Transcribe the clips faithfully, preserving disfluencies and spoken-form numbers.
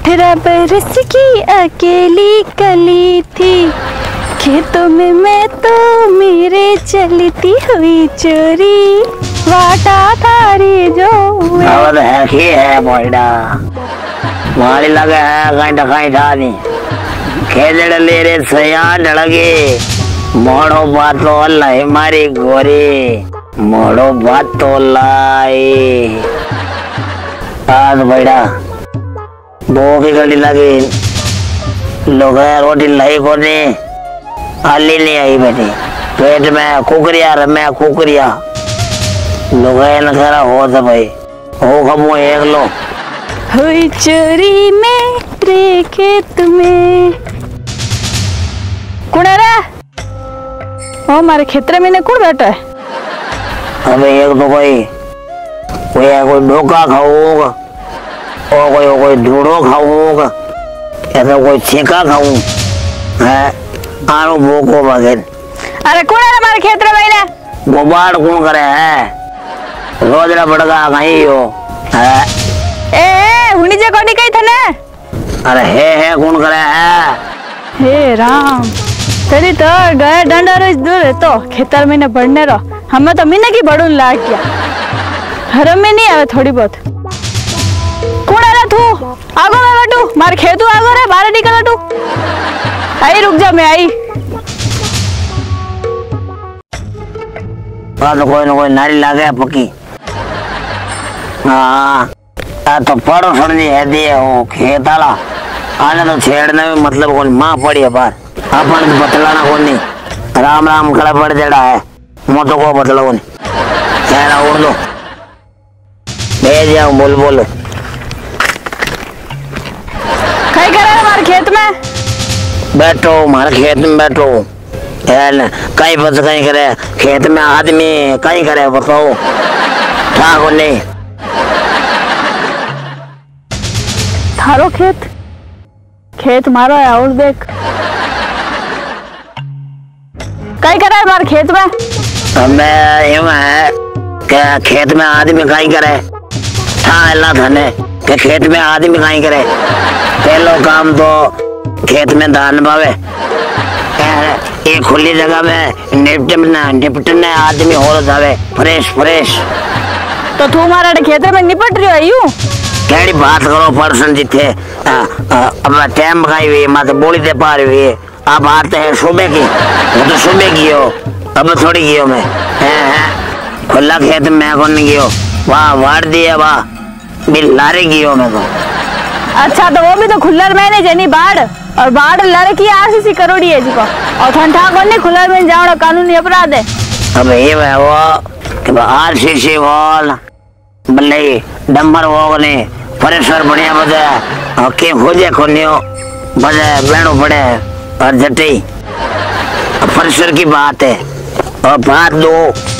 अठारह बरस की अकेली कली थी, खेतों में मैं तो मेरे चलती हुई चोरी, वाटा थारी जो और है की है मोइडा मारी लगे है कहीं टकाई था नहीं खेजड़ ले रे सया डलगे मोड़ो बातो लाई मारी गोरी मोड़ो बातो लाई आज बैठा दो की गली लगी लोग रोटी लाई को नहीं आली नहीं आई बेटी पेट में कुकरिया रमे कुकरिया लोग न करा हो तो भाई हो खमो एक लो हुई चोरी में रे खेत में कौन है रे? ओ मारे खेतरे में ने कौन बैठा है? अबे एक तो कोई कोई कोई डोका खाऊंगा और कोई कोई धूड़ो खाऊंगा ऐसा कोई छेका खाऊं है आरो भूखो बगैर। अरे कौन है हमारे खेतरे में ने? गोबाड़ कौन करे है रोजरा बड़गा कहीं हो है ए हुनी जे कोनी कही थने? अरे हे हे कौन करे है? हे राम तेरी तो गए डंडा रोज दूर तो खेतर में ने बढ़ने रो हमें तो महीने की बढ़ून लाग गया हरम में नहीं आवे थोड़ी बहुत। कौन है तू? आगो मैं बैठू मार खेतू आगो रे बाहर निकल तू। आई रुक जा मैं आई। तो कोई ना कोई नारी लागे पक्की हाँ तो पड़ो सड़नी है दिए हो खेत आला आने तो छेड़ने में मतलब कौन माँ पड़ी है बार अपन तो बतलाना कौन नहीं राम राम खड़ा पड़ जेड़ा है मोटो को बतला कौन कहना उड़ दो भेज जाऊं बोल बोल कहीं करे हमारे खेत में बैठो हमारे खेत में बैठो कहीं बस कहीं करे खेत में आदमी कहीं करे बताओ ठाकुर नहीं थारो खेत खेत मारो है और देख कहीं करे हमारे खेत में मैं यूं है क्या खेत में आदमी कहीं करे था अल्लाह थाने के खेत में आदमी कहीं करे पहलो काम तो खेत में धान बावे एक खुली जगह में निपटना निपटने आदमी हो जावे फ्रेश फ्रेश तो तू हमारे खेत में निपट रही है यूं केड़ी बात करो पर्सन जिथे अब टाइम खाई हुई मत बोली दे पा रही हुई अब बात है सुबह की वो तो सुबह की हो अब थोड़ी की हो मैं खुला खेत में कौन नहीं गियो वाह वाड़ दिया वाह बिल लारे की हो मैं तो। अच्छा तो वो भी तो खुल्लर में नहीं जनी बाढ़ और बाढ़ लड़की की आरसीसी करोड़ी है जी को और ठंडा कौन नहीं खुल्लर में जाओ कानूनी अपराध है। अब ये है वो कि आरसीसी बोल बल्ले डंबर वो ने परेशान बढ़िया बजे के खोजे खोनियो बजे बैठो पड़े और जटी परिसर की बात है और बात दो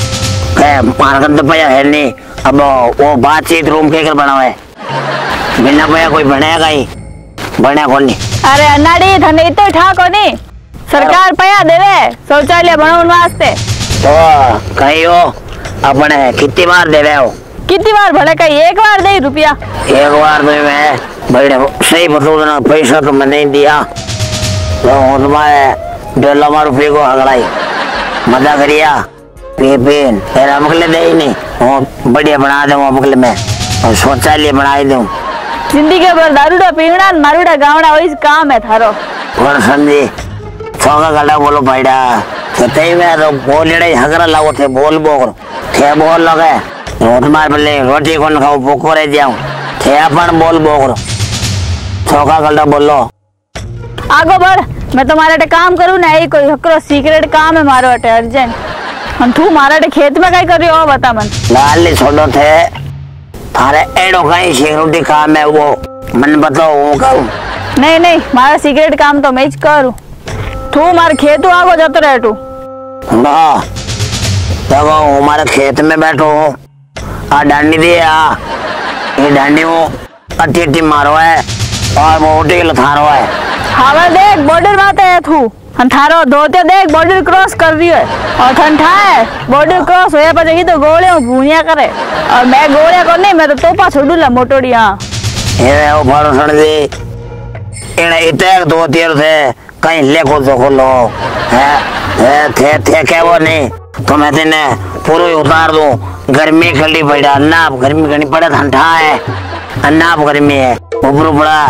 मारकंद पया है नहीं अब वो बातचीत रूम के कर बना है बिना पया कोई बनेगा ही बने कौन नहीं। अरे अन्नाडी थने तो ठा कोनी सरकार पया देवे शौचालय बनाउन वास्ते तो कहीं हो अपने कितनी बार देवे हो कितनी बार भले कहीं एक बार दे रुपया एक बार तो मैं बड़े सही बताऊँ ना पैसा तो मैंने नहीं दिया तो तुम्हारे डेढ़ लाख रुपये को अगड़ाई मजा करिया पे पेन फिर अमकले दे ही नहीं वो बढ़िया बना दूँ अमकले में और शौचालय बना ही दूँ जिंदगी भर दारूडा पीवना मारूडा गावना वही काम है थारो और संजी चौका गड्ढा बोलो भाईडा सतही में तो बोल लड़े हगरा लागो थे बोल बोल थे बोल लगे रोट मार बल्ले रोटी कौन खाओ भूखो रह जाऊं थे अपन बोल बोल चौका गड्ढा बोलो आगो बढ़ मैं तुम्हारे अटे काम करूँ ना यही कोई हकरो सीक्रेट काम है मारो अटे अर्जेंट हम तू मारे अटे खेत में कहीं कर रही हो बता मन लाल छोड़ो थे थारे एडो कहीं सिक्योरिटी काम है वो मन बताओ वो करूं नहीं नहीं मारा सीक्रेट काम तो मैं ही करूं तू मारे खेत आगो जाते रहे तू ना देखो हमारे खेत में बैठो आ डांडी दे आ ये डांडी वो अटी अटी मारो है और वो उठी लथारो है हाँ देख बॉर्डर बात है तू हम थारो धोते देख बॉर्डर क्रॉस कर रही है और ठंडा है बॉर्डर क्रॉस होया पर देखी तो गोले भूनिया करे और मैं गोले को नहीं मैं तो तोपा छोड़ूला मोटोड़ी हाँ ये वो फाड़ो सड़ दे इन्हें इतने दो तीर थे कहीं लेखो तो खोलो है, है थे थे क्या वो नहीं तो मैं तेने पूरे उतार दूं। गर्मी खड़ी पड़ा अन्ना गर्मी करनी पड़े ठंडा है अन्ना गर्मी है ऊपर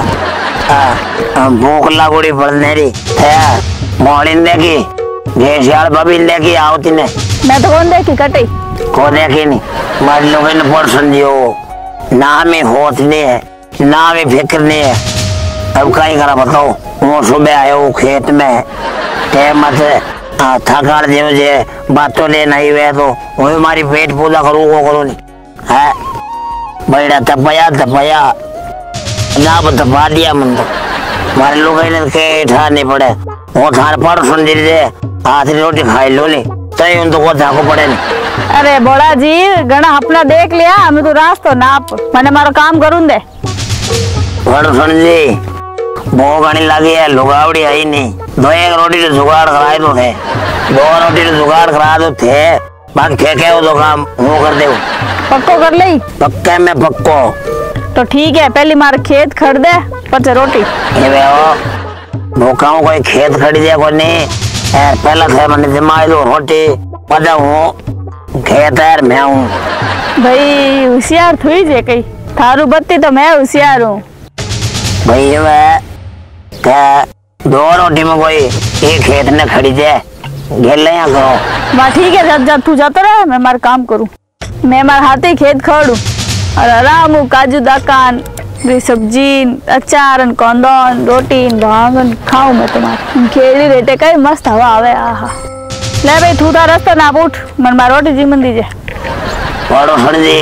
पड़ा भूख लागोड़ी पड़ने री है मोड़ीन देखी घेसियाल बबीन देखी आओ तीने मैं तो कौन देखी कटी को देखी नहीं मार लोग ने पढ़ समझियो ना में होश नहीं है ना में फिक्र नहीं है। अब कहीं करा बताओ वो सुबह आयो खेत में ते मत थकान दे मुझे बातों ले नहीं हुए तो वो हमारी पेट पूजा करूँ वो करूँ नहीं है बड़ा तपया तपया ना तपा दिया मन तो हमारे लोग के नहीं पड़े वो थार पढ़ सुन दे हाथ रोटी खाई लो नहीं तय उन तो को झाको पड़े नहीं। अरे बोला जी घना अपना देख लिया हमें तो रास्ता नाप मैंने मारो काम करूँ दे पढ़ सुन जी वो घनी लगी है लुगावड़ी आई नहीं दो एक रोटी तो जुगाड़ कराए तो थे दो रोटी तो जुगाड़ करा दो थे बाकी थे क्या तो काम वो कर दे पक्को कर ली पक्का में पक्को तो ठीक है पहली मार खेत खड़ दे पचे रोटी ये वे हो भूखाओं कोई खेत खड़ी दे को नहीं पहला थे मैंने जमाई दो रोटी पता हूँ खेत है मैं हूँ भाई होशियार थोड़ी जे कहीं थारू बत्ती तो मैं होशियार हूँ भाई मैं क्या दो रोटी में कोई एक खेत ने खड़ी दे घेर ले यहाँ करो वाह ठीक है जब जब तू जाता रहे मैं मार काम करूँ मैं मार हाथे खेत खड़ू और आराम हूँ काजू दाकान सब्जी अचार कौंदन रोटी भांगन खाऊं मैं तुम्हारे खेली रेटे कई मस्त हवा आवे आहा ले भाई तू था रास्ता ना उठ मन मार रोटी जी मन दीजिए पढ़ो सर जी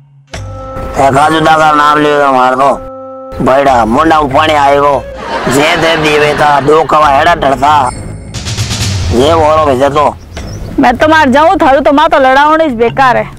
काजू दाका नाम लियो मार दो बड़ा मुंडा पानी आएगो जे दे दीवे था दो कवा हेड़ा डरता ये बोलो भेजे तो मैं तो मार जाऊं थारू तो मां तो लड़ावनी बेकार है।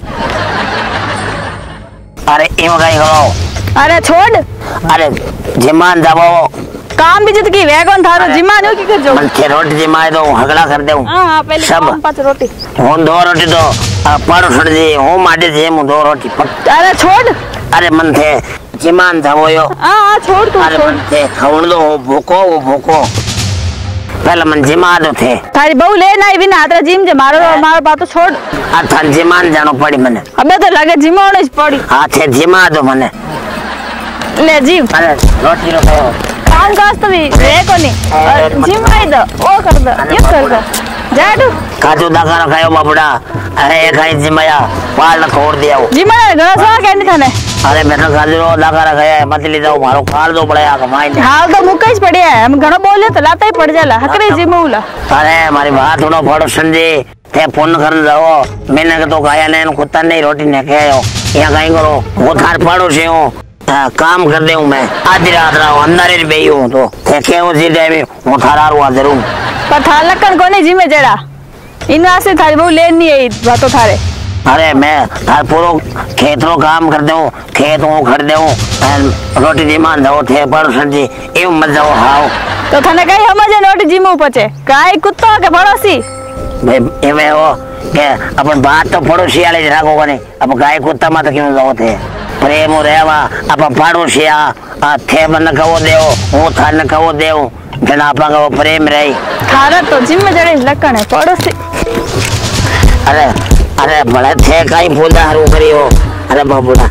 अरे इम कहीं करो अरे छोड़ अरे जिमान दबाओ काम भी जित की वे कौन थारो जिमान हो की कर जो मन थे रोटी जिमाए दो हगड़ा कर दे हां हां पहले सब पांच रोटी हूं दो रोटी तो पड़ो सर जी हूं माटे जे मु दो रोटी अरे छोड़ अरे मन थे जिमान दबाओ हां हां छोड़ तू अरे मन थे खवण दो भूको वो भूको पहले मन जिमा दो थे थारी बहू ले नहीं बिना हाथ जिम जे मारो मारो बात तो छोड़ आ थान जिमान जानो पड़ी मने अबे तो लगे जिमाने ज पड़ी हां थे जिमा दो मने ले जिम अरे रोटी रो खाओ काम काज तो भी रे कोनी जिम आई दो ओ कर दो ये कर दो जाडू काजू दाका खायो बाबूड़ा अरे एक आई जिमाया पाल खोड़ दिया वो जिमाने घणा सा कैंडी थाने अरे मैं तो काजू दाका खाया मत ले जाओ मारो खाल दो पड़ेगा कमाई ने हाल तो मुकई पड़े है हम घणो बोले तो लाता ही पड़ जाला हकरे जिमूला अरे हमारी बात थोड़ा फड़ो संजी थे फोन कर जाओ मैंने के तो गाया ने कुत्ता नहीं रोटी ने खायो यहां कहीं करो वो थार पड़ो से हूं काम कर दे हूं मैं आधी रात रहा अंदर ही बेई हूं तो थे के वो जी टाइम वो थारा रुआ जरूर पर थार लकन कोने जिमे जड़ा इन से थारी बहु ले नहीं आई बातो थारे अरे मैं थार पूरो खेत रो काम कर दे हूं खेत को खड़ दे हूं रोटी जिमान दो थे पर संजी ए मत जाओ हाओ तो थाने कई समझे रोटी जिमू पचे काई कुत्ता के पड़ोसी भाई एवे हो के अपन बात तो पड़ोसी वाले राखो कोनी अब गाय कुत्ता मत क्यों जाओ थे प्रेम रेवा अपन पड़ोसिया थे मन कहो देओ वो थान कहो देओ जना आपा का प्रेम रही थारा तो जिम में जड़े लकन है पड़ोसी अरे अरे बड़े थे कहीं पूजा हरू करी हो अरे बाबूड़ा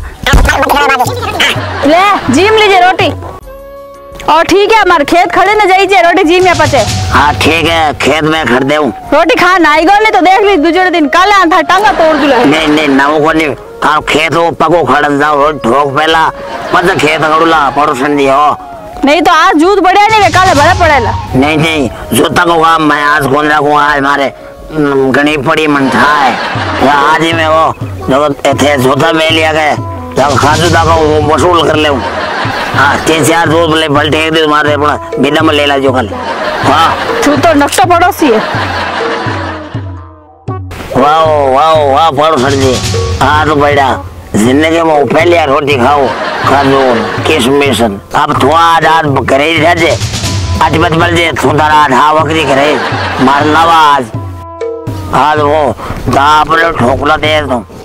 ले जिम लीजिए रोटी और ठीक है हमारे खेत खड़े न जाइए रोटी जिम में पचे हाँ ठीक है खेत में खड़ दे रोटी खा नाई गो तो देख ली दूसरे दिन काले आंधा टांगा तोड़ दूल्हा नहीं नहीं नाव को नहीं हाँ खेत वो पको खड़न जाओ रोज ठोक पहला मत खेत खड़ूला पड़ोसन दी हो नहीं तो आज जूत बढ़िया नहीं काले भरा पड़ेला नहीं नहीं जूता को काम मैं आज कौन रखूँ आज हमारे गणी पड़ी मन था है आज ही में वो जो थे जूता में लिया गए जब खासू दाका वो वसूल कर ले हाँ तीन चार दूध बोले बल्टे एक दिन मारे अपना बिना में ले ला जो कल हाँ तू तो नक्शा पड़ोसी है वाह वाह वाह पड़ोसन जी हाँ तो बेटा जिंदगी में पहले रोटी खाओ खाजो किशमिश अब थोड़ा आज करे जाजे आज बच बल जे थोड़ा ढा वक्री करे मार नवाज आज वो दापले ठोकला दे तुम